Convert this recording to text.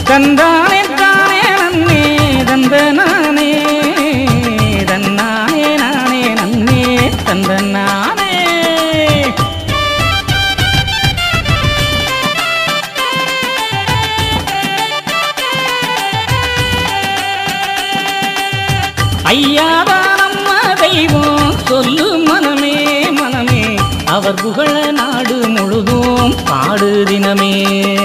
தந்தானே தானே நன்னே தந்த நானே தன்னானே நானே நன்னே தந்த நானே. ஐயாதான் நம்ம தெய்வம் சொல்லு மனமே மனமே, அவர் புகழ நாடு முழுதும் பாடு தினமே.